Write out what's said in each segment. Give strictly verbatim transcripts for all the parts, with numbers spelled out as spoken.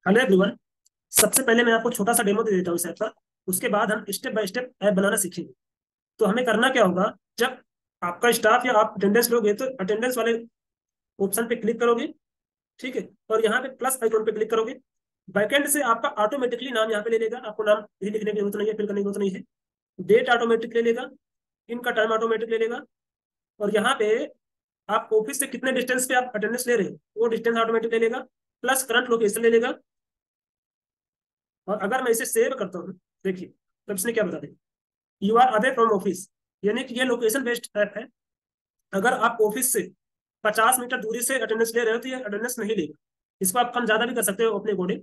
Hello everyone. सबसे पहले मैं आपको छोटा सा डेमो दे देता हूँ इस ऐप का। उसके बाद हम स्टेप बाय स्टेप ऐप बनाना सीखेंगे। तो हमें करना क्या होगा, जब आपका स्टाफ या आप अटेंडेंस लोगे तो अटेंडेंस वाले ऑप्शन पे क्लिक करोगे। ठीक है, और यहाँ पे प्लस आइकॉन पे क्लिक करोगे। बैकएंड से आपका ऑटोमेटिकली नाम यहाँ पे ले लेगा, आपको नाम भी लिखने की जरूरत नहीं है, फिल करने की जरूरत नहीं है। डेट ऑटोमेटिक ले लेगा, इनका टाइम ऑटोमेटिक ले लेगा। और यहाँ पे आप ऑफिस से कितने डिस्टेंस पे आप अटेंडेंस ले रहे हो वो डिस्टेंस ऑटोमेटिक ले लेगा, प्लस करंट लोकेशन ले लेगा। और अगर मैं इसे सेव करता हूँ, देखिए तब इसने क्या बता दें, you are away from office, यानी कि ये लोकेशन बेस्ड ऐप है। अगर आप ऑफिस से पचास मीटर दूरी से अटेंडेंस ले रहे हो तो ये अटेंडेंस नहीं लेगा। इसको आप कम ज्यादा भी कर सकते हो अपने अकॉर्डिंग।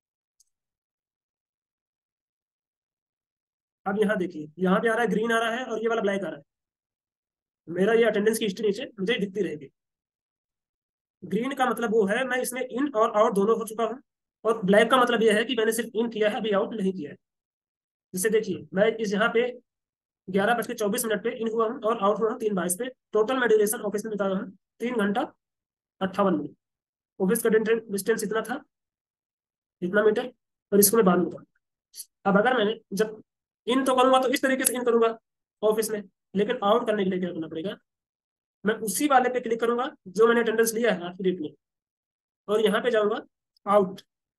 अब यहाँ देखिए, यहाँ पे आ रहा है ग्रीन आ रहा है और ये वाला ब्लैक आ रहा है। मेरा ये अटेंडेंस की हिस्ट्री नीचे मुझे दिखती रहेगी। ग्रीन का मतलब वो है मैं इसमें इन और आउट दोनों हो चुका हूँ, और ब्लैक का मतलब ये है कि मैंने सिर्फ इन किया है, अभी आउट नहीं किया है। जैसे देखिए मैं इस यहाँ पे ग्यारह बज के चौबीस मिनट पे इन हुआ हूँ और आउट हुआ हूँ तीन बाईस पे। टोटल मैं ड्यूरेशन ऑफिस में बिताया हूँ तीन घंटा अट्ठावन मिनट। ऑफिस का डिस्टेंस इतना था, इतना मीटर। और इसको मैं बाद में बताऊंगा। अब अगर मैंने जब इन तो करूंगा तो इस तरीके से इन करूंगा ऑफिस में, लेकिन आउट करने के लिए क्या करना पड़ेगा, मैं उसी वाले पे क्लिक करूंगा जो मैंने अटेंडेंस लिया है आज की डेट में, और यहाँ पे जाऊंगा आउट।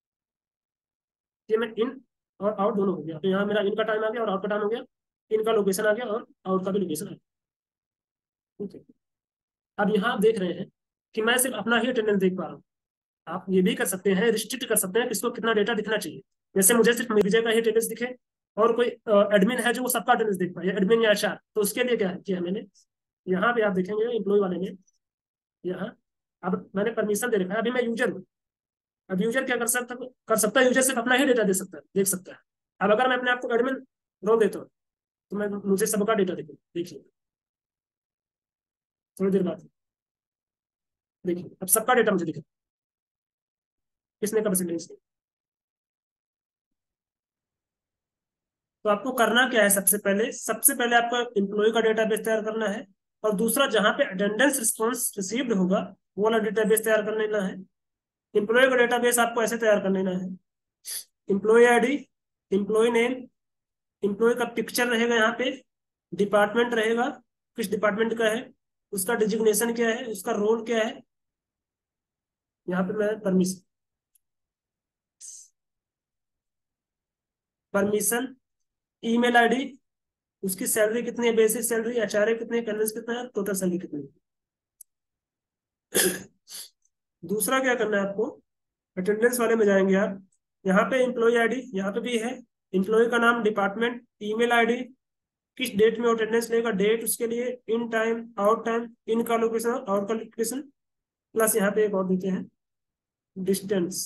ये मैं इन और आउट दोनों हो गया, तो यहाँ मेरा इन का टाइम आ गया और आउट का टाइम हो गया। इन का लोकेशन आ गया और आउट का भी लोकेशन आ गया। ठीक है, अब यहाँ आप देख रहे हैं कि मैं सिर्फ अपना ही अटेंडेंस देख पा रहा हूँ। आप ये भी कर सकते हैं, रिस्ट्रिक्ट कर सकते हैं किसको कितना डेटा दिखना चाहिए। जैसे मुझे सिर्फ विजय का ही अटेंडेंस दिखे, और कोई एडमिन है जो वो सबका अटेंडेंस देख पाए, एडमिन या एचआर, तो उसके लिए क्या है किया मैंने, यहाँ पे आप देखेंगे एम्प्लॉय वाले में, यहाँ अब मैंने परमिशन दे रखा है, अभी मैं यूजर हूँ। अब यूजर क्या कर सकता कर सकता है, यूजर सिर्फ अपना ही डेटा दे सकता है, देख सकता है। अब अगर मैं अपने आप को एडमिन रोल देता हूँ तो मैं मुझे सबका डेटा देखूँ। देखिए थोड़ी देर बाद देखिए अब सबका डेटा मुझे दिखा, किसने कब अटेंडेंस। तो आपको करना क्या है, सबसे पहले सबसे पहले आपको एम्प्लॉय का डेटाबेस तैयार करना है। और दूसरा जहां पे अटेंडेंस रिस्पॉन्स रिसीव्ड होगा वो वाला डेटाबेस तैयार कर लेना है। एम्प्लॉय का डेटाबेस आपको ऐसे तैयार कर लेना है, employ ID, employ name, employ का पिक्चर रहेगा यहाँ पे, डिपार्टमेंट रहेगा, किस डिपार्टमेंट का है, उसका डिजिग्नेशन क्या है, उसका रोल क्या है। यहाँ पे मैं परमिशन परमिशन ईमेल आईडी, उसकी सैलरी कितनी है, बेसिक सैलरी, एचआरए कितनी है, कैंडिडेट कितना है, टोटल सैलरी कितनी है। दूसरा क्या करना है आपको, अटेंडेंस वाले में जाएंगे आप, यहाँ पे एम्प्लॉय आईडी यहाँ पे भी है, एम्प्लॉय का नाम, डिपार्टमेंट, ईमेल आईडी, किस डेट में अटेंडेंस लेगा, डेट उसके लिए, in time, out time, in का लोकेशन, आउट का लोकेशन, प्लस यहाँ पे एक और देते हैं डिस्टेंस।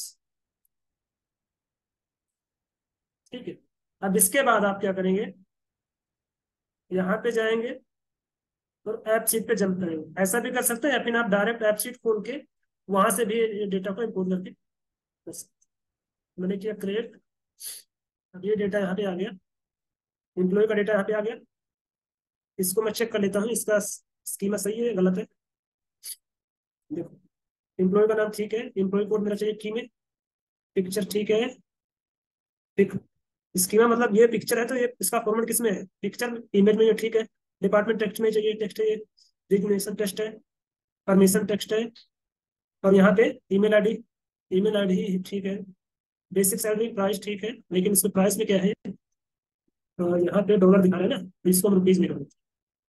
ठीक है, अब इसके बाद आप क्या करेंगे, यहाँ पे जाएंगे और ऐप शीट पे जंप करेंगे। ऐसा भी कर सकते हैं या फिर आप डायरेक्ट ऐप शीट खोल के वहां से भी ये डेटा को इम्पोर्ट करके कर सकते हैं। मैंने किया क्रिएट, अब ये डेटा यहाँ पे आ गया, एम्प्लॉय का डेटा यहाँ पे आ गया। इसको मैं चेक कर लेता हूँ, इसका स्कीमा सही है गलत है। देखो एम्प्लॉय का नाम ठीक है, एम्प्लॉय कोड मेरा चाहिए की में, पिक्चर ठीक है, पिक स्कीमा मतलब ये पिक्चर है तो ये इसका फॉर्मेट किस में है, पिक्चर इमेज में, ये ठीक है। डिपार्टमेंट टेक्स्ट में चाहिए, टेक्स्ट है ये, डिजिग्नेशन टेक्स्ट है, परमिशन टेक्स्ट है, और यहाँ पे ईमेल आईडी, ईमेल आईडी ठीक है। बेसिक सैलरी प्राइस ठीक है, लेकिन इसमें प्राइस में क्या है, तो यहाँ पे डॉलर दिखा रहे हैं ना, तो इसको हम रुपीज में करेंगे।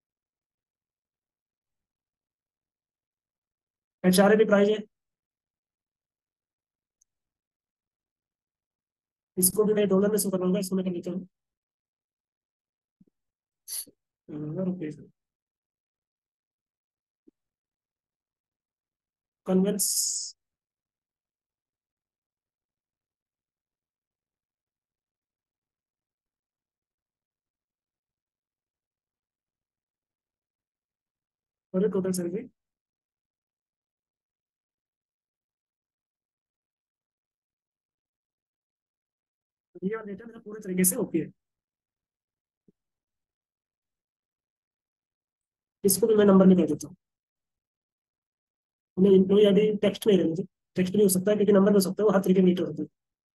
एच आर ए भी प्राइस है, इसको भी मैं डॉलर में शो करवाऊंगा, इसको मैं कर लेता हूँ रुपीज में। कन्वेंस और टोटल सैलरी, ये और डेटा मेरा पूरे तरीके से ओके है। इसको भी मैं नंबर में कर देता हूँ। नहीं एम्प्लॉय आईडी टेक्स्ट नहीं रहने, टेक्स्ट नहीं हो सकता है क्योंकि नंबर में हो सकता है, वो हर तरीके में मीटर होता है।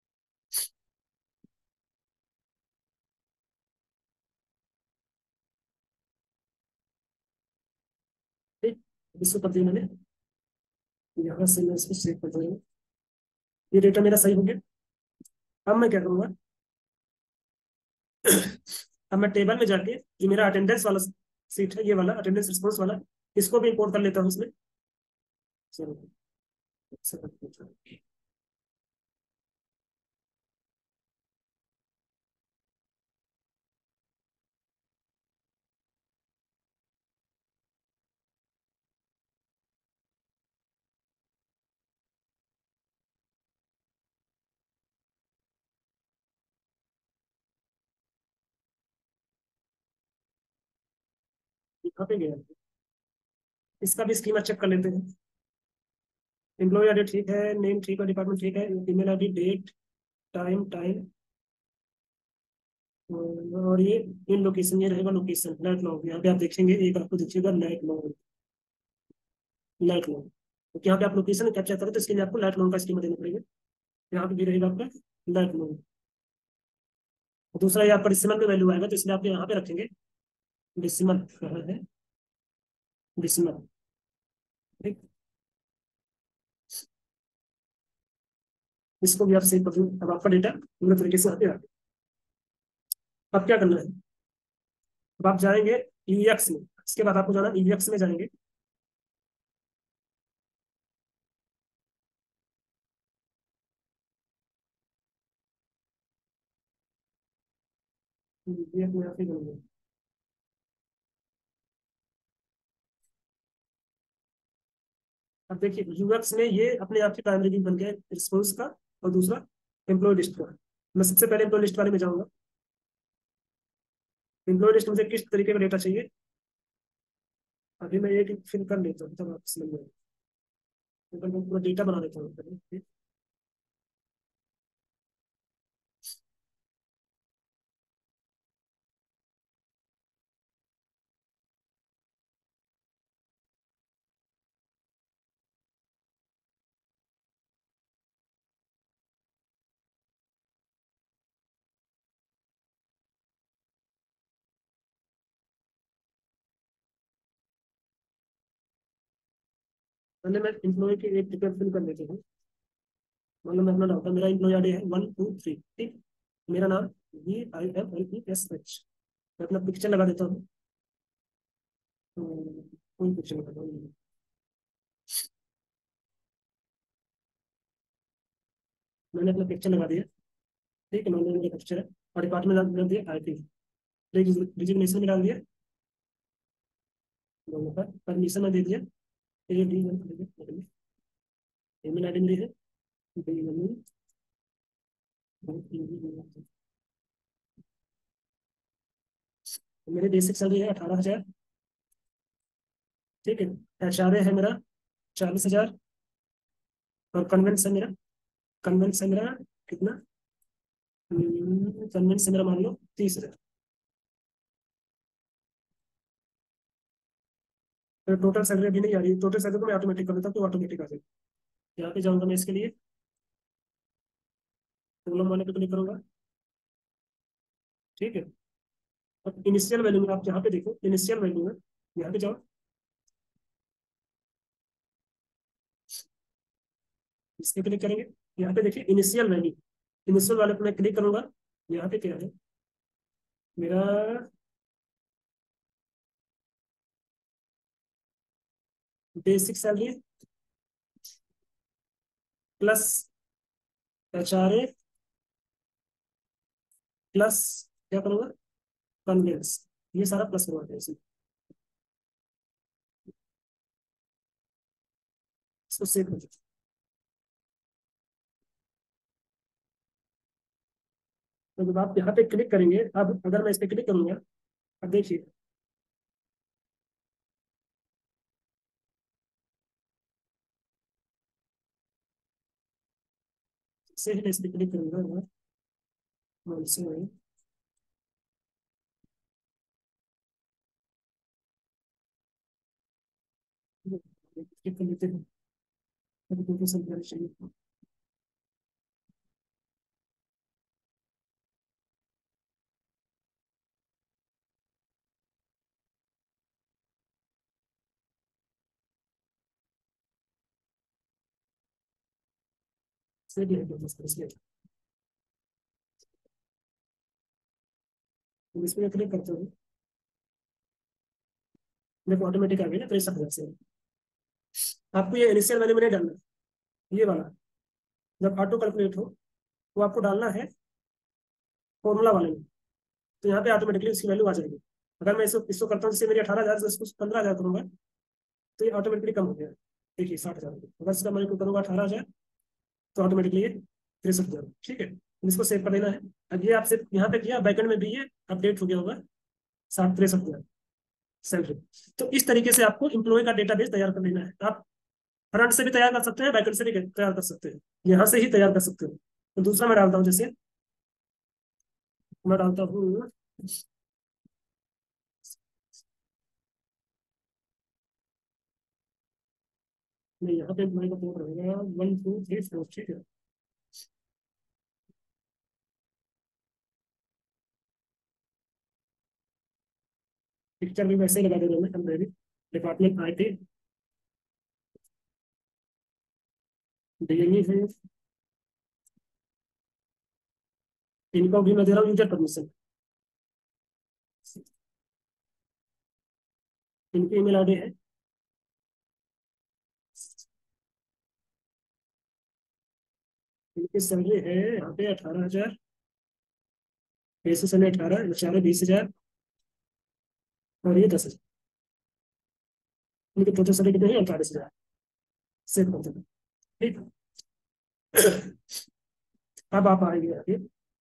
इसको कर दिया मैंने। यहाँ से मैं इसको सेव कर दूंगा। ये डेटा मेरा सही हो गया। अब मैं क्या करूँगा, अब मैं टेबल में जाके जो मेरा अटेंडेंस वाला सीट है, ये वाला अटेंडेंस रिस्पॉन्स वाला, इसको भी इंपोर्ट कर लेता हूँ इसमें। चलो, यहाँ पे गया। इसका भी स्कीमा चेक कर लेते हैं। एम्प्लॉय आईडी ठीक है, नेम ठीक है, डिपार्टमेंट ठीक है, email ID, date, time time, और ये इन लोकेशन, ये रहेगा लोकेशन लाइट लॉग। यहाँ पे आप देखेंगे, एक आपको दिखेगा लाइट लॉग। लाइट लॉग, तो यहाँ पे आप लोकेशन कैप्चर करें तो इसके लिए आपको लाइट लॉग का स्कीमा देना पड़ेगा। यहाँ पे भी रहेगा आपका लाइट लॉग। दूसरा, ये आपका डिसिमल में वैल्यू आएगा, तो इसलिए आप यहाँ पे रखेंगे डिसिमल। कहाँ है डिसिमल? ठीक, इसको भी आप सेव कर दो। अब आपका डेटा पूरे तरीके से यहाँ पे आ गया। अब क्या करना है, अब आप जाएंगे ईवीएक्स में। इसके बाद आपको जाना ईवीएक्स में जाएंगे। ईवीएक्स में यहाँ पे जाएंगे। अब देखिए यूएक्स में ये अपने आप की प्राइमरी की बन गया रिस्पॉन्स का, और दूसरा एम्प्लॉय लिस्ट का। मैं सबसे पहले एम्प्लॉय लिस्ट वाले में जाऊंगा। एम्प्लॉय लिस्ट मुझे किस तरीके का डेटा चाहिए, अभी मैं एक फिल कर लेता हूँ तब आप समझ में आएगा। तो मैं पूरा डेटा बना लेता हूँ पहले। पहले मैं एम्प्लॉय की एक टिकट फिल कर लेता हूँ। मतलब मैं अपना डालता हूँ, मेरा एम्प्लॉय आईडी है वन टू थ्री, ठीक। मेरा नाम V I M L E S H. मैं अपना पिक्चर लगा देता हूँ। तो कोई पिक्चर लगा दूँ। मैंने अपना पिक्चर लगा दिया, ठीक है। मैंने मेरा पिक्चर है, और डिपार्टमेंट डाल दिया आई टी। डिजिग्नेशन में डाल दिया दोनों पर, परमिशन में दे दिया। ये डी ईमेल आईडी मेरी है डी। मेरी बेसिक सैलरी है अठारह हजार, ठीक है। एच आर ए है मेरा चालीस हजार, और कन्वेंस है मेरा, कन्वेंस है मेरा कितना, कन्वेंस है मेरा मान लो तीस हजार। तो टोटल सैलरी अभी नहीं आ रही, टोटल सैलरी को मैं ऑटोमेटिक कर देता हूँ, तो ऑटोमेटिक आ जाएगी। यहाँ पे जाऊंगा मैं इसके लिए, कॉलम वाले पे क्लिक करूंगा, ठीक है। अब इनिशियल वैल्यू में आप यहाँ पे देखो, इनिशियल वैल्यू में यहाँ पे जाओ, इस पे क्लिक करेंगे। यहाँ पे देखिए इनिशियल वैल्यू, इनिशियल वाले पे मैं क्लिक करूंगा। यहाँ पे क्या है मेरा, basic salary plus H R A plus क्या करूंगा, कन्वेंस, ये सारा प्लस करवा दें इसमें। इसको सेव कर दीजिए। तो जब आप यहाँ पे क्लिक करेंगे, अब अगर मैं इस पे क्लिक करूंगा, अब देखिए से ही मैं इस पे क्लिक करूंगा, हाँ, से वही। क्लिक कर लेते हैं, अभी तो सब चाहिए। से भी है इसलिए इस पर क्लिक करते हो, देखो ऑटोमेटिक आ गई ना, तो ये सब हो जाए। आपको ये इनिशियल वैल्यू में नहीं डालना है, ये वाला जब ऑटो कैलकुलेट हो तो आपको डालना है फॉर्मूला वाले में, तो यहाँ पे ऑटोमेटिकली उसकी वैल्यू आ जाएगी। अगर मैं इसको इसको करता हूँ जैसे मेरी अठारह हजार से इसको पंद्रह हजार करूंगा, तो ये ऑटोमेटिकली कम हो गया। देखिए साठ हजार अगर इसका मैं करूँगा अठारह हजार, तो ऑटोमेटिकली ये तिरसठ हजार। ठीक है, इसको सेव कर देना है। अब ये आप सिर्फ यहाँ पे किया, बैकेंड में भी ये अपडेट हो गया होगा, साठ तिरसठ हजार सैलरी। तो इस तरीके से आपको इम्प्लॉय का डेटाबेस तैयार कर लेना है। आप फ्रंट से भी तैयार कर सकते हैं, बैकेंड से भी तैयार कर सकते हैं, यहाँ से ही तैयार कर सकते हो। तो दूसरा मैं डालता हूँ, जैसे मैं डालता हूँ नहीं, यहाँ पे एम्प्लॉय का कोड रहेगा वन टू थ्री फोर। ठीक है, पिक्चर भी वैसे ही लगा देगा मैं temporary. Department I T DME है, इनको भी मैं दे रहा हूँ यूजर परमिशन। इनकी ईमेल आईडी है, इनकी सैलरी है यहाँ पे अठारह हजार, बेसिस है अठारह, बेचारे बीस हजार, और ये दस हजार। इनके टोटल सैलरी कितनी है, अड़तालीस हजार। सेव कर देना। ठीक है। अब आप आएंगे आगे,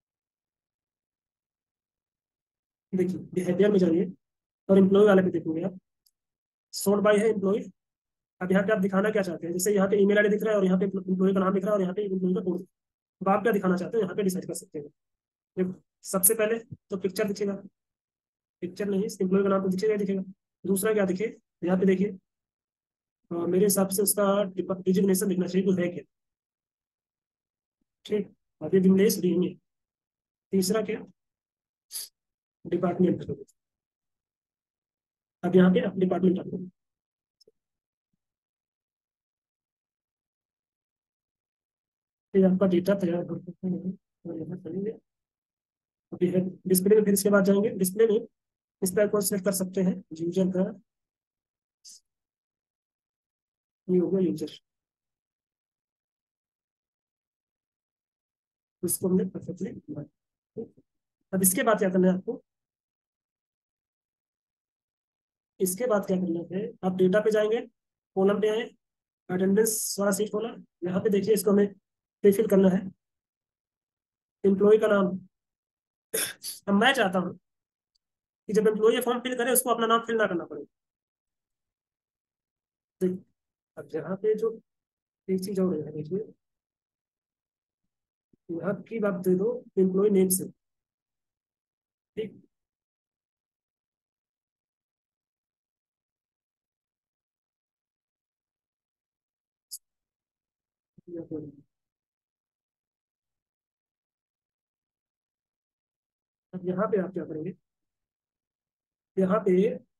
देखिए बिहेवियर में जाइए और एम्प्लॉय वाले पे देखोगे आप, सोर्ट बाय है एम्प्लॉय। अब यहाँ पे आप दिखाना क्या चाहते हैं, जैसे यहाँ पे ईमेल आईडी दिख रहा है और यहाँ पे एम्प्लॉय का नाम दिख रहा है और यहाँ पे एम्प्लॉय का कोड। अब आप क्या दिखाना चाहते हैं यहाँ पे डिसाइड कर सकते हैं। देखो सबसे पहले तो पिक्चर दिखेगा, पिक्चर नहीं, एम्प्लॉय का नाम तो दिखेगा ही दिखेगा। दूसरा क्या दिखे, यहाँ पे देखिए, अ, मेरे हिसाब से उसका डिजिग्नेशन दिखना चाहिए, वो है क्या। ठीक, अभी विमलेश डीएमए। तीसरा क्या, डिपार्टमेंट। अब यहाँ पे डिपार्टमेंट आपको, फिर आपका डेटा तैयार कर सकते हैं और यहाँ करेंगे। अभी है डिस्प्ले में, फिर इसके बाद जाएंगे डिस्प्ले में, इस पर आपको सेलेक्ट कर सकते हैं यूजर का, ये होगा यूजर, इसको हमने परफेक्टली। अब इसके बाद क्या करना है आपको, इसके बाद क्या करना है, आप डेटा पे जाएंगे, कॉलम पे आए, अटेंडेंस वाला सीट खोला, यहाँ पे देखिए इसको हमें फिल करना है, एम्प्लॉय का नाम। अब मैं चाहता हूँ कि जब एम्प्लॉय फॉर्म फिल करे उसको अपना नाम फिल ना करना पड़े। तो अब यहाँ पे जो एक चीज और है, देखिए यहाँ की बात दे दो एम्प्लॉय नेम से। ठीक, अब यहाँ पे आप क्या करेंगे, यहाँ पे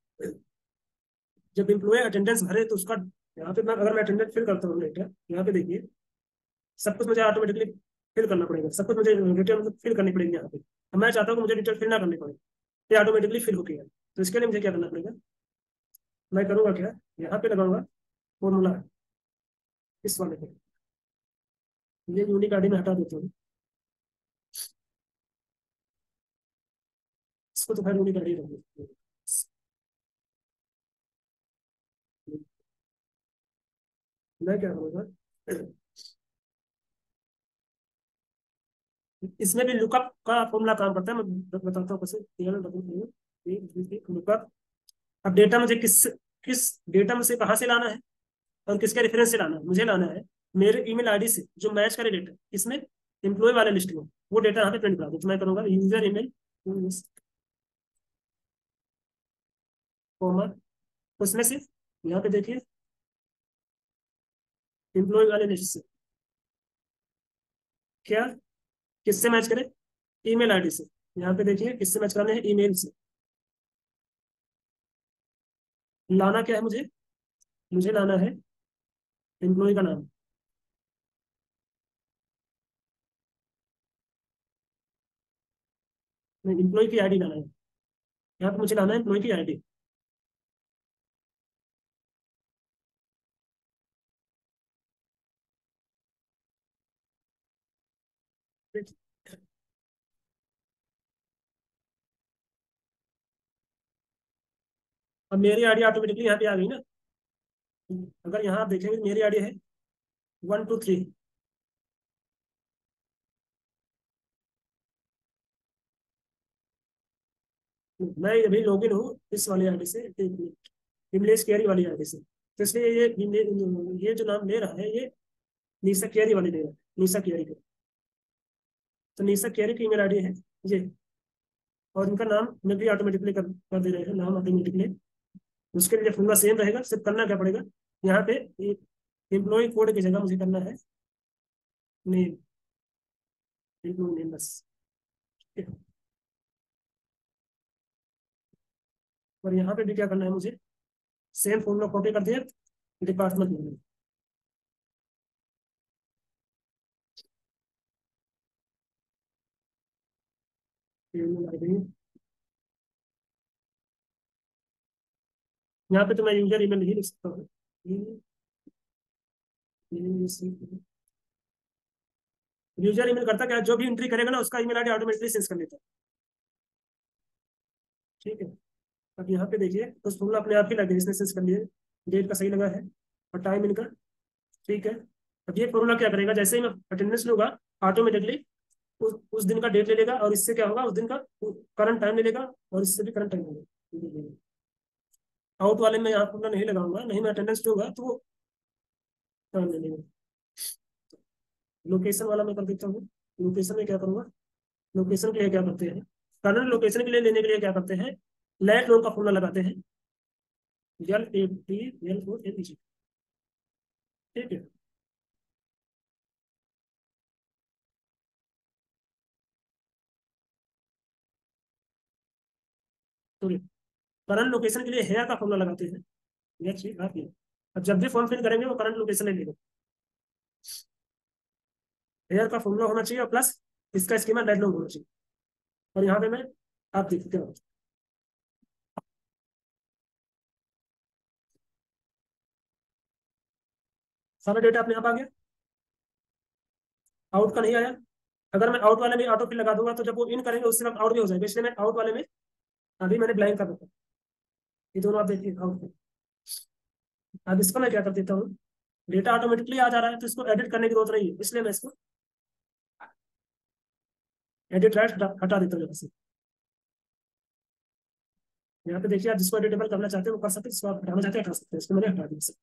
जब एम्प्लॉय अटेंडेंस भरे तो उसका, यहाँ पे मैं अगर मैं अटेंडेंस फिल करता हूँ लेटर, यहाँ पे देखिए सब कुछ मुझे ऑटोमेटिकली फिल करना पड़ेगा, सब कुछ मुझे डिटेल फिल करनी पड़ेगी यहाँ पे। अब मैं चाहता हूँ कि मुझे डिटेल फिल ना करनी पड़े, ये ऑटोमेटिकली फिल हो गया। तो इसके लिए मुझे क्या करना पड़ेगा, मैं करूँगा क्या, यहाँ पे लगाऊंगा फॉर्मूला, इस वाले पे, ये यूनिक आईडी में हटा देता हूँ, इसको तो खैर यूनिक आईडी रखूँ। मैं क्या करूँगा, इसमें भी लुकअप का फॉर्मूला काम करता है, मैं बताता हूँ कैसे। लुकअप, अब डेटा मुझे किस किस डेटा मुझे कहाँ से लाना है और किसके रेफरेंस से लाना है, मुझे लाना है मेरे ईमेल आईडी से जो मैच करे डेटा इसमें, एम्प्लॉय वाले लिस्ट में, वो डेटा यहाँ पे प्रिंट करा दो। तो मैं करूँगा यूजर ईमेल कॉमन, उसमें से यहाँ पे देखिए एम्प्लॉय वाले लिस्ट से क्या, किससे मैच करे, ईमेल आईडी से। यहाँ पे देखिए किससे मैच कराने हैं, ईमेल से। लाना क्या है मुझे, मुझे लाना है एम्प्लॉय का नाम। नहीं, एम्प्लॉय की आईडी लाना है। यहाँ पे मुझे लाना है एम्प्लॉय की आईडी। अब मेरी आईडी ऑटोमेटिकली यहाँ पे आ गई ना। अगर यहाँ आप देखेंगे तो मेरी आईडी है वन टू थ्री। मैं अभी लॉगिन हूँ इस वाली आईडी से, विमलेश केरी वाली आईडी से। तो इसलिए ये विमले- ये जो नाम ले रहा है ये निशा केरी वाली ले रहा है, निशा केरी का। तो निशा केरी की ईमेल आईडी है ये। और इनका नाम में भी ऑटोमेटिकली कर, कर दे रहे हैं नाम ऑटोमेटिकली। उसके लिए फॉर्मूला सेम रहेगा, सिर्फ करना क्या पड़ेगा, यहाँ पे एम्प्लॉय कोड की जगह मुझे करना है नेम, एम्प्लॉय नेम बस। ठीक है। और यहाँ पे भी क्या करना है मुझे, सेम फॉर्मूला कॉपी कर दिया डिपार्टमेंट में। यहाँ पे तो मैं यूजर ईमेल नहीं लिख सकता हूँ। यूजर ईमेल करता क्या है, जो भी एंट्री करेगा ना उसका ईमेल आईडी ऑटोमेटिकली सेंस कर लेता है। ठीक है। अब यहाँ पे देखिए तो फॉर्मूला अपने आप ही लगे, इसने सेंस कर लिया। डेट का सही लगा है और टाइम इनका। ठीक है। अब ये फॉर्मूला क्या करेगा, जैसे ही मैं अटेंडेंस लूंगा ऑटोमेटिकली उस उस दिन का डेट ले लेगा, और इससे क्या होगा उस दिन का करंट टाइम ले लेगा, और इससे भी करंट टाइम लेगा। आउट वाले में यहाँ फॉर्मूला नहीं लगाऊंगा, नहीं मैं अटेंडेंस लूंगा तो वो टाइम ले लेगा। लोकेशन वाला मैं कर देता हूँ। लोकेशन में क्या करूंगा, लोकेशन के लिए क्या करते हैं, करंट लोकेशन के लिए लेने के लिए क्या करते हैं, लेट लोन का फॉर्मूला लगाते हैं, L A T L O A P G. ठीक है। तो करंट लोकेशन के लिए हेयर का फॉर्मूला लगाते हैं, ये चीज आप ये। अब जब भी फॉर्म फिल करेंगे वो करंट लोकेशन ले लेगा। हेयर का फॉर्मूला होना चाहिए और प्लस इसका स्कीमा लेट लोन होना चाहिए। और यहाँ पे मैं आप देखते हो सारा डेटा अपने आप आ गया, आउट का नहीं आया। अगर मैं आउट वाले में ऑटो फिल लगा दूंगा तो जब वो इन करेंगे उससे वक्त आउट भी हो जाएगा, इसलिए मैं आउट वाले में अभी मैंने ब्लैंक कर रखा। ये दोनों आप देखिए आउट। अब इसको मैं क्या कर देता हूँ, डेटा ऑटोमेटिकली आ जा रहा है तो इसको एडिट करने की जरूरत नहीं है, इसलिए मैं इसको एडिट राइट हटा देता हूँ यहाँ से। यहाँ पे देखिए आप जिसको एडिटेबल करना चाहते हैं वो कर सकते हैं, जिसको आप हटाना चाहते हैं हटा सकते हैं, इसको मैंने हटा दिया।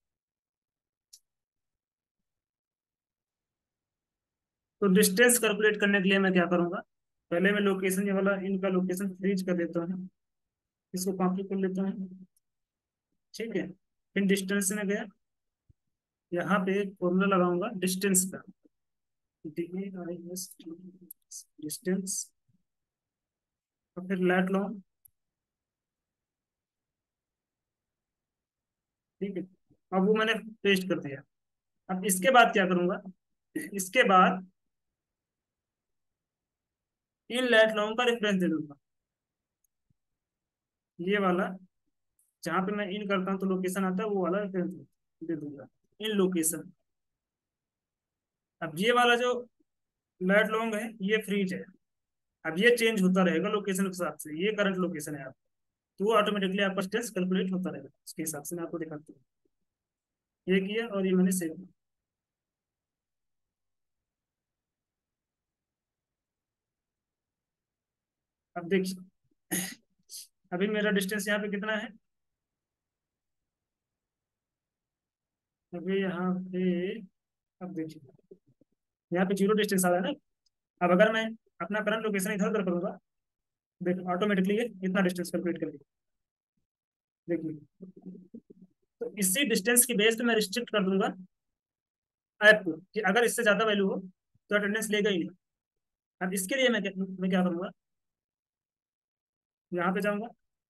तो डिस्टेंस कैलकुलेट करने के लिए मैं क्या करूंगा, पहले मैं लोकेशन ये वाला इनका लोकेशन फ्रीज कर देता हूँ, इसको कॉपी कर लेता हूँ। ठीक है। फिर डिस्टेंस में गया, यहाँ पे एक फॉर्मूला लगाऊंगा डिस्टेंस का, डी आई एस डिस्टेंस। और फिर लेट लॉन्ग। ठीक है। अब वो मैंने पेस्ट कर दिया। अब इसके बाद क्या करूंगा, इसके बाद इन लेट लॉन्ग का रेफरेंस दे दूंगा, ये वाला जहाँ पे मैं इन करता हूँ तो लोकेशन आता है वो वाला रेफरेंस दे दूंगा, इन लोकेशन। अब ये वाला जो लेट लॉन्ग है ये फ्रीज है। अब ये चेंज होता रहेगा लोकेशन के हिसाब से, ये करंट लोकेशन है आपका, तो वो ऑटोमेटिकली आपका स्ट्रेस कैलकुलेट होता रहेगा, उसके हिसाब से मैं आपको दिखाता हूँ। ये किया और ये मैंने सेव। अब देखिए अभी मेरा डिस्टेंस यहाँ पे कितना है, अभी यहाँ पे, अब देखिए यहाँ पे जीरो डिस्टेंस आ रहा है ना। अब अगर मैं अपना करंट लोकेशन इधर उधर करूंगा, देखो ऑटोमेटिकली ये इतना डिस्टेंस कैलकुलेट करेगा। देखिए तो इसी डिस्टेंस की बेस पे मैं रिस्ट्रिक्ट कर दूंगा ऐप को कि अगर इससे ज्यादा वैल्यू हो तो अटेंडेंस लेगा ही नहीं। अब इसके लिए मैं क्या मैं क्या करूंगा, यहाँ पे जाऊंगा,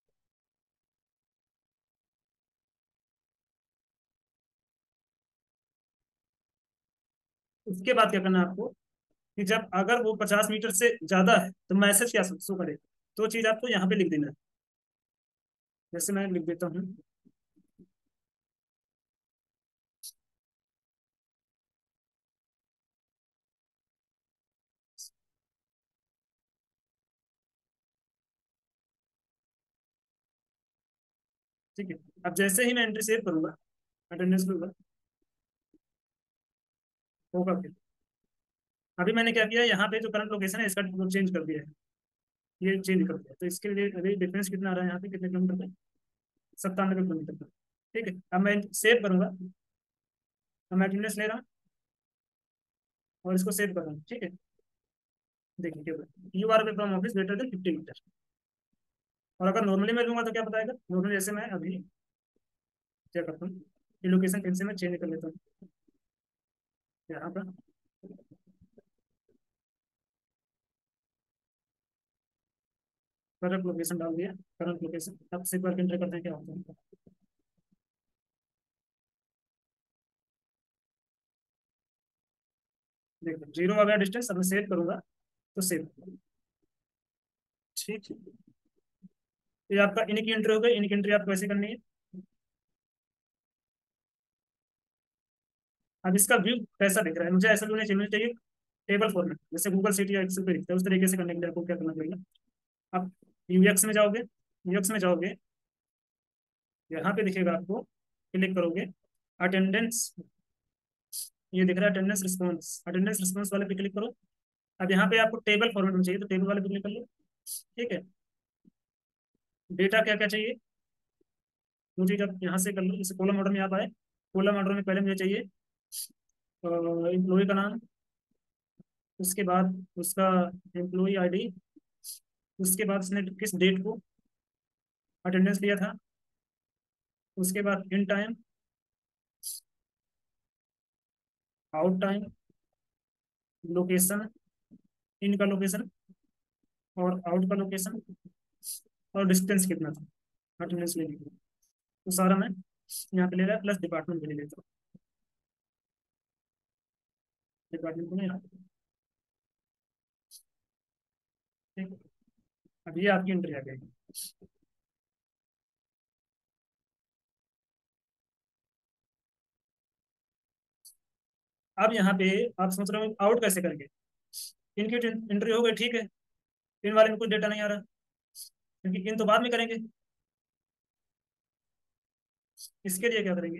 उसके बाद क्या करना है आपको कि जब अगर वो पचास मीटर से ज्यादा है तो मैसेज क्या शो करेगा, तो चीज़ आपको यहाँ पे लिख देना है। जैसे मैं लिख देता हूँ, ठीक है। अब जैसे ही मैं एंट्री सेव करूंगा, अटेंडेंस में होगा फिर। अभी मैंने क्या किया, यहाँ पे जो करंट लोकेशन है इसका चेंज कर दिया है, ये चेंज कर दिया, तो इसके लिए अभी डिफरेंस कितना आ रहा है यहाँ पे, कितने किलोमीटर का, सत्तानवे किलोमीटर का। ठीक है, अब मैं सेव करूंगा, अब मैं अटेंडेंस ले रहा हूँ और इसको सेव कर रहा हूँ। ठीक है, देखिए क्या you are from office greater than fifty meter. और अगर नॉर्मली मैं लूंगा तो क्या बताएगा, नॉर्मली जैसे मैं अभी क्या करता हूँ, ये लोकेशन फिर से मैं चेंज कर लेता हूँ यहाँ पर। करंट लोकेशन डाल दिया, करंट लोकेशन। अब से एक बार एंटर करते हैं क्या होता है। देखो जीरो आ गया डिस्टेंस, अब मैं सेव करूंगा तो सेव। ठीक है, ये आपका इनकी एंट्री हो गई। इनकी एंट्री आपको कैसे करनी है, अब इसका व्यू कैसा दिख रहा है, मुझे ऐसा व्यू नहीं चाहिए, चाहिए टेबल फॉर्मेट, जैसे गूगल सीट या एक्सेल पे दिखता है, उस तरीके से करने के लिए आपको क्या करना पड़ेगा। आप यूएक्स में जाओगे, यूएक्स में जाओगे, यहाँ पे दिखेगा आपको, क्लिक करोगे, अटेंडेंस, ये दिख रहा है अटेंडेंस रिस्पॉन्स, अटेंडेंस रिस्पॉन्स वाले पे क्लिक करो। अब यहाँ पे आपको टेबल फॉर्मेट में चाहिए तो टेबल वाले पे क्लिक कर लो। ठीक है, डेटा क्या क्या चाहिए मुझे, जब यहाँ से कर लो, जैसे कॉलम ऑर्डर में आप आए, कॉलम ऑर्डर में पहले मुझे चाहिए एम्प्लॉय का नाम, उसके बाद उसका एम्प्लॉय आईडी, उसके बाद उसने किस डेट को अटेंडेंस दिया था, उसके बाद in time, out time, location, in का लोकेशन और आउट का लोकेशन, और डिस्टेंस कितना था अटेंडेंस लेने के लिए। तो सारा मैं यहाँ पे ले रहा है, प्लस डिपार्टमेंट भी ले लेता हूँ, डिपार्टमेंट को नहीं आता। ठीक है, अब ये आपकी एंट्री आ गई। अब यहाँ पे आप सोच रहे हो आउट कैसे करेंगे, इनकी एंट्री हो गई, ठीक है, इन वाले में कुछ डेटा नहीं आ रहा, क्योंकि इन तो बाद में करेंगे। इसके लिए क्या करेंगे,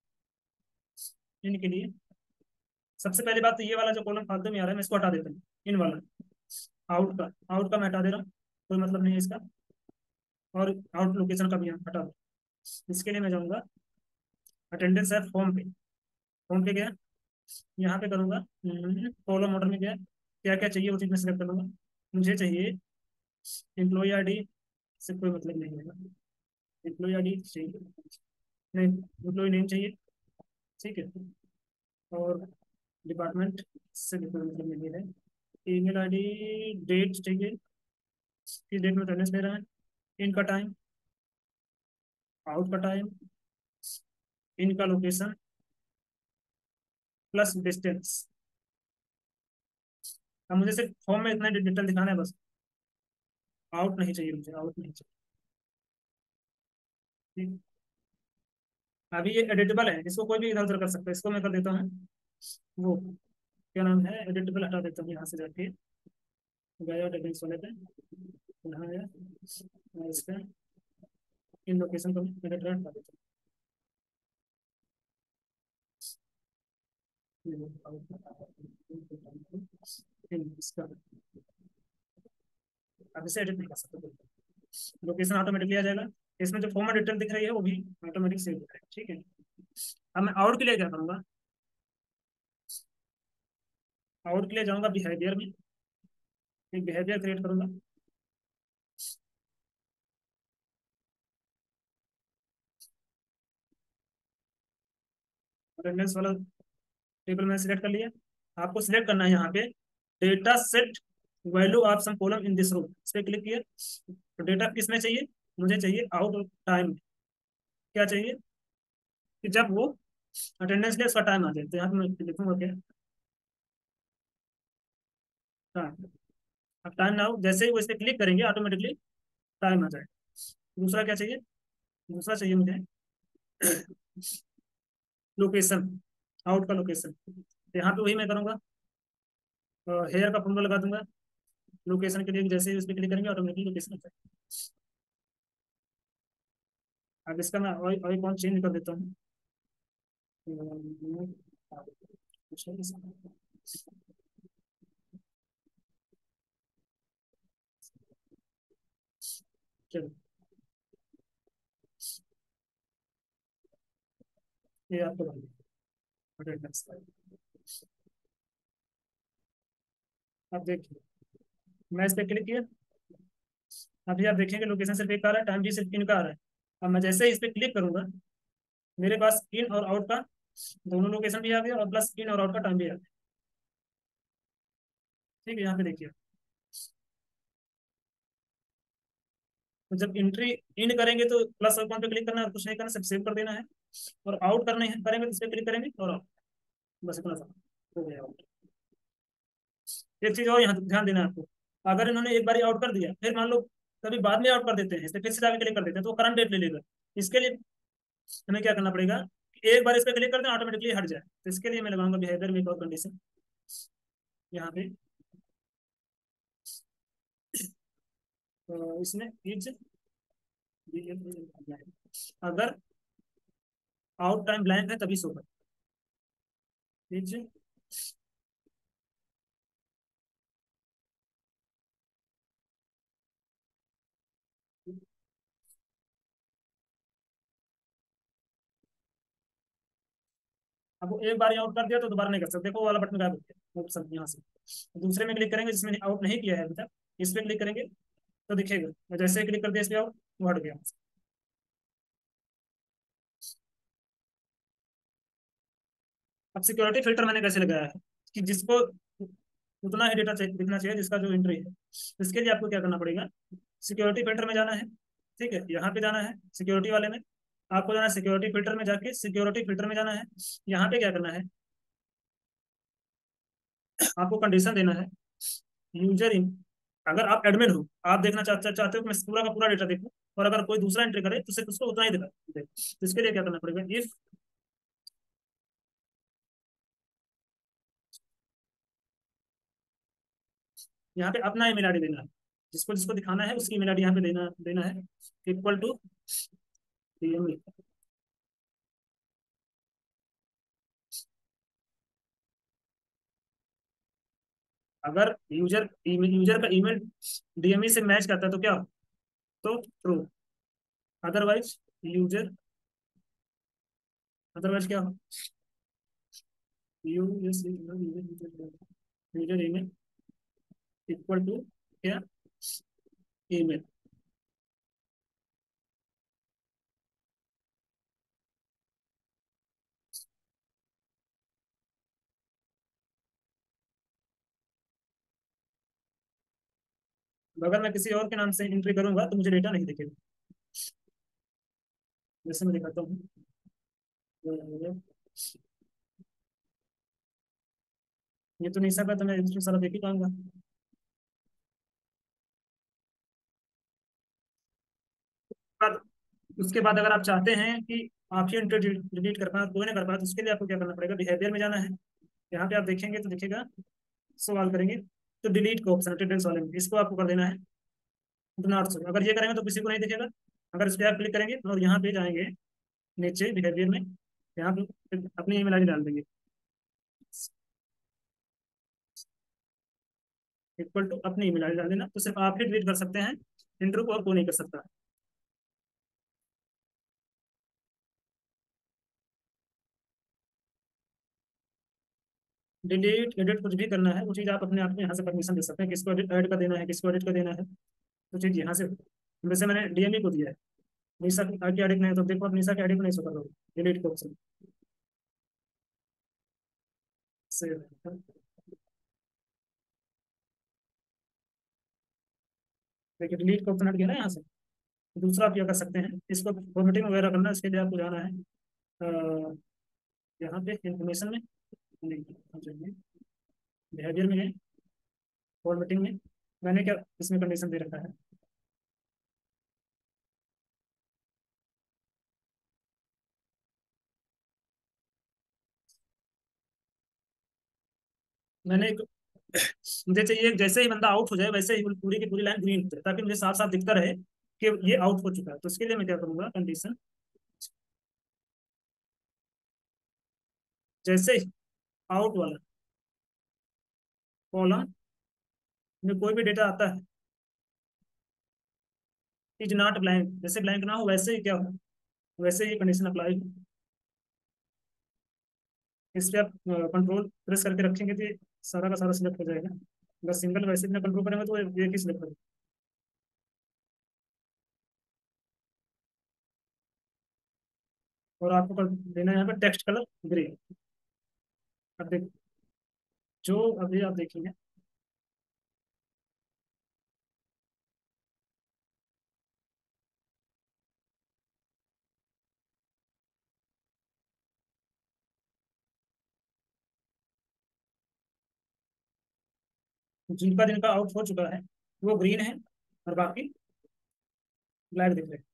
इनके लिए सबसे पहली बात तो ये वाला जो कॉलम फालतू में आ रहा है मैं इसको हटा देता हूँ, इन वाला आउट का, आउट का मैं हटा दे रहा हूँ, कोई मतलब नहीं है इसका। और आउट लोकेशन का भी हटा दो। इसके लिए मैं जाऊँगा अटेंडेंस है फॉर्म पे, फॉर्म पे गया, यहाँ पे करूँगा कॉलम ऑर्डर में गया, क्या क्या चाहिए वो चीज़ मैं सेलेक्ट कर लूँगा। मुझे चाहिए एम्प्लॉय आई डी, से कोई मतलब नहीं है, एम्प्लॉय आई डी चाहिए नहीं, एम्प्लॉय नेम चाहिए। ठीक है, और डिपार्टमेंट से भी कोई मतलब नहीं है, ईमेल आई डी, डेट चाहिए, किस डेट में अटेंडेंस ले रहा है, इनका टाइम, आउट का टाइम, इनका लोकेशन, प्लस डिस्टेंस। अब मुझे सिर्फ फॉर्म में इतना डिटेल दिखाना है बस, आउट नहीं चाहिए मुझे, आउट नहीं चाहिए। ठीक, अभी ये एडिटेबल है, इसको कोई भी इधर उधर कर सकता है, इसको मैं कर देता हूँ वो क्या नाम है, एडिटेबल हटा देता हूँ यहाँ से जाके, गया टेक्निक्स वाले पे, यहाँ गया और इस पे इन लोकेशन को एडिटर हटा देता हूँ। इसका अब इसे एडिट नहीं कर सकते, लोकेशन ऑटोमेटिकली आ जाएगा, इसमें जो फॉर्मेट डिटेल दिख रही है वो भी ऑटोमेटिक सेव हो जाएगा। ठीक है, अब मैं आउट के लिए क्या करूँगा, आउट के लिए जाऊँगा बिहेवियर में, एक बिहेवियर क्रिएट करूँगा। अटेंडेंस वाला टेबल मैंने सिलेक्ट कर लिया, आपको सिलेक्ट करना है यहाँ पे data set value of some column in this row, इस पर क्लिक किया। तो डेटा किस में चाहिए, मुझे चाहिए आउट ऑफ टाइम, क्या चाहिए कि जब वो अटेंडेंस ले उसका टाइम आ जाए, तो यहाँ पे मैं लिखूंगा क्या, टाइम। अब टाइम नाउ जैसे ही वो इस पर क्लिक करेंगे ऑटोमेटिकली टाइम आ जाएगा। दूसरा क्या चाहिए? दूसरा चाहिए मुझे लोकेशन, आउट का लोकेशन। यहाँ पे वही मैं करूँगा, हेयर का फॉर्मूला लगा दूंगा लोकेशन के लिए, जैसे ही उस पर क्लिक करेंगे ऑटोमेटिकली लोकेशन आ जाएगा। अब इसका मैं और और कौन चेंज कर देता हूँ। चलो ये आपको बता- अब देखिए मैं इस पर क्लिक किया, अभी आप देखेंगे लोकेशन सिर्फ एक आ रहा है, टाइम भी सिर्फ इन का आ रहा है। अब मैं जैसे ही इस पर क्लिक करूंगा मेरे पास इन और आउट का दोनों लोकेशन भी आ गया और प्लस इन और आउट का टाइम भी आ गया। ठीक है, यहाँ पे देखिए, तो जब एंट्री इन करेंगे तो प्लस आइकॉन पे क्लिक करना है और कुछ नहीं करना, सिर्फ सेव कर देना है। और आउट करने हैं करेंगे तो इस पर क्लिक करेंगे और out। बस इतना सा हो गया आउट। एक चीज और यहाँ ध्यान देना है आपको, अगर इन्होंने एक बार आउट कर दिया फिर मान लो कभी बाद में आउट कर देते हैं, इस पर फिर से जाके क्लिक कर देते हैं तो वो करंट डेट ले लेगा। इसके लिए हमें क्या करना पड़ेगा कि एक बार इस पर क्लिक कर दें ऑटोमेटिकली हट जाए, तो इसके लिए मैं लगाऊंगा बिहेवियर में एक और कंडीशन यहाँ पे, तो इसमें इज अगर आउट टाइम ब्लैंक है तभी शो कर इज। अब वो एक बार आउट कर दिया तो दोबारा नहीं कर सकते, देखो वो वाला बटन गायब हो गया ऑप्शन यहाँ से। दूसरे में क्लिक करेंगे जिसमें आउट नहीं किया है अभी तक, इस पर क्लिक करेंगे तो दिखेगा, मैं जैसे ही क्लिक कर दिया इस पर आउट वो हट गया। अब सिक्योरिटी फिल्टर मैंने कैसे लगाया है कि जिसको उतना ही डेटा दिखना चाहिए जिसका जो एंट्री है, इसके लिए आपको क्या करना पड़ेगा, सिक्योरिटी फिल्टर में जाना है। ठीक है, यहाँ पे जाना है सिक्योरिटी वाले में, आपको जाना है सिक्योरिटी फिल्टर में, जाके सिक्योरिटी फिल्टर में जाना है। यहाँ पे क्या करना है, आपको कंडीशन देना है यूजर इन, अगर आप एडमिन हो आप देखना चाहते चाहते हो कि मैं पूरा का पूरा डेटा देखूं, और अगर कोई दूसरा एंट्री करे तो सिर्फ उसको उतना ही दिखा दे, तो इसके लिए क्या करना पड़ेगा, इफ यहाँ पे अपना ईमेल आईडी देना है, जिसको जिसको दिखाना है उसकी ईमेल आईडी यहाँ पे देना देना है, इक्वल टू डीएमई। अगर यूजर ईमेल यूजर का ईमेल डीएमई से मैच करता है तो क्या हो? तो ट्रू, अदरवाइज यूजर अदरवाइज क्या हो, user user email equal to क्या, ईमेल। अगर मैं किसी और के नाम से एंट्री करूंगा तो मुझे डेटा नहीं दिखेगा, जैसे मैं दिखाता हूँ। ये तो नहीं सकता, तो मैं इसमें सारा देख ही पाऊंगा। पर उसके बाद अगर आप चाहते हैं कि आप ही एंट्री डिलीट कर पाए कोई ना कर पाए, तो उसके लिए आपको क्या करना पड़ेगा, बिहेवियर में जाना है। यहाँ पे आप देखेंगे तो दिखेगा, सवाल करेंगे तो डिलीट का ऑप्शन अटेंडेंस वाले में, इसको आपको कर देना है डू नॉट शो। अगर ये करेंगे तो किसी को नहीं दिखेगा। अगर इस पर आप क्लिक करेंगे और यहाँ पे जाएंगे नीचे बिहेवियर में, यहाँ पे अपनी ईमेल आईडी डाल देंगे इक्वल टू अपनी ईमेल आईडी डाल देना, तो सिर्फ आप ही डिलीट कर सकते हैं, इंटरव्यू को और कोई नहीं कर सकता। डिलीट एडिट कुछ भी करना है वो चीज़ आप अपने आप में यहाँ से परमिशन दे सकते हैं, किसको एडिट ऐड का देना है, किसको एडिट का देना है, तो चीज़ यहाँ से। वैसे मैंने डीएमई को दिया है, निशा की एडिट नहीं है, तो देखो आप निशा की एडिट नहीं कर रहे हो, डिलीट को ऑप्शन से। देखिए डिलीट का ऑप्शन हट गया ना यहाँ से। दूसरा आप क्या कर सकते हैं, इसको फॉर्मेटिंग वगैरह करना है, इसके लिए आपको जाना है अ, यहाँ पे इंफॉर्मेशन में, नहीं बिहेवियर में है, फॉर्मेटिंग में, मैंने क्या इसमें कंडीशन दे रखा है? मैंने एक मुझे चाहिए जैसे ही बंदा आउट हो जाए वैसे ही पूरी की पूरी लाइन ग्रीन हो जाए, ताकि मुझे साफ साफ दिखता रहे कि ये आउट हो चुका है। तो इसके लिए मैं क्या करूंगा, कंडीशन जैसे ही आउट वाला कॉलम में कोई भी डेटा आता है, इज नॉट ब्लैंक, जैसे ब्लैंक ना हो वैसे ही क्या हो, वैसे ही कंडीशन अप्लाई हो। इस पे आप कंट्रोल प्रेस करके रखेंगे तो ये सारा का सारा सिलेक्ट हो जाएगा। अगर सिंगल वैसे भी कंट्रोल करेंगे तो एक ही सिलेक्ट होगा। और आपको कर देना है यहाँ पे टेक्स्ट कलर ग्रे। अब देख, जो अभी आप देखेंगे, जिनका जिनका आउट हो चुका है वो ग्रीन है, और बाकी ब्लैक दिख रहे हैं।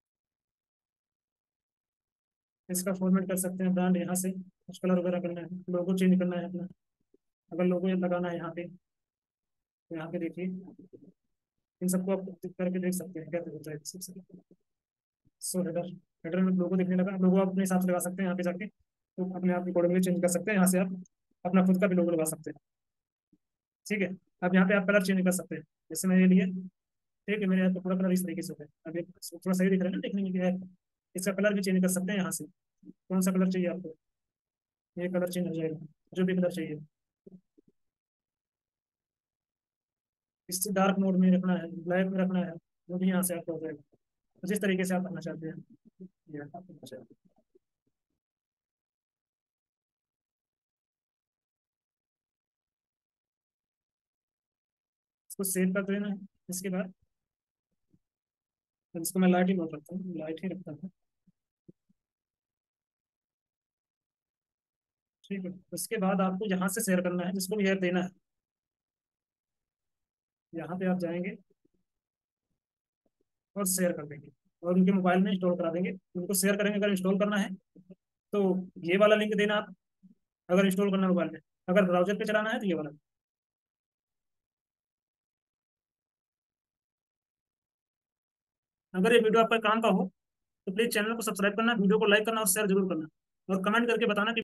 इसका फॉर्मेट कर सकते हैं ब्रांड यहाँ से, कुछ कलर वगैरह करना है, लोगो चेंज करना है अपना। अगर लोगो लगाना है यहाँ पे, तो यहाँ पे देखिए, इन सबको आप करके देख सकते हैं क्या होता है सबसे। सो हेडर, हेडर में लोगो दिखने लगा, लोगो आप अपने हिसाब से लगा सकते हैं यहाँ पे जाके, तो अपने आप अकॉर्डिंगली चेंज कर सकते हैं। यहाँ से आप अपना खुद का भी लोगो लगा सकते हैं। ठीक है। अब यहाँ पे आप कलर चेंज कर सकते हैं, जैसे मैं ये लिए, ठीक है, मेरे यहाँ पे पूरा कलर इस तरीके से होता है। अब ये थोड़ा सही दिख रहा है ना देखने में क्या है। इसका कलर भी चेंज कर सकते हैं यहाँ से, कौन सा कलर चाहिए आपको, ये कलर चेंज हो जाएगा, जो भी कलर चाहिए। इससे डार्क मोड में रखना है, ब्लैक में रखना है, वो भी यहाँ से आपको हो जाएगा। तो जिस तरीके से आप करना चाहते हैं ये आप करना चाहते हैं। इसको सेव कर देना है। इसके बाद अब इसको मैं लाइट ही मोड रखता हूँ, लाइट ही रखता हूँ। ठीक है, उसके बाद आपको यहाँ से शेयर करना है, जिसको भी शेयर देना है, यहाँ पे आप जाएंगे और शेयर कर देंगे, और उनके मोबाइल में इंस्टॉल करा देंगे। उनको शेयर करेंगे, अगर इंस्टॉल करना है तो ये वाला लिंक देना आप, अगर इंस्टॉल करना है मोबाइल में। अगर ब्राउजर पे चलाना है तो ये वाला। अगर ये वीडियो आपका काम का हो तो प्लीज चैनल को सब्सक्राइब करना, वीडियो को लाइक करना और शेयर जरूर करना, और कमेंट करके बताना कि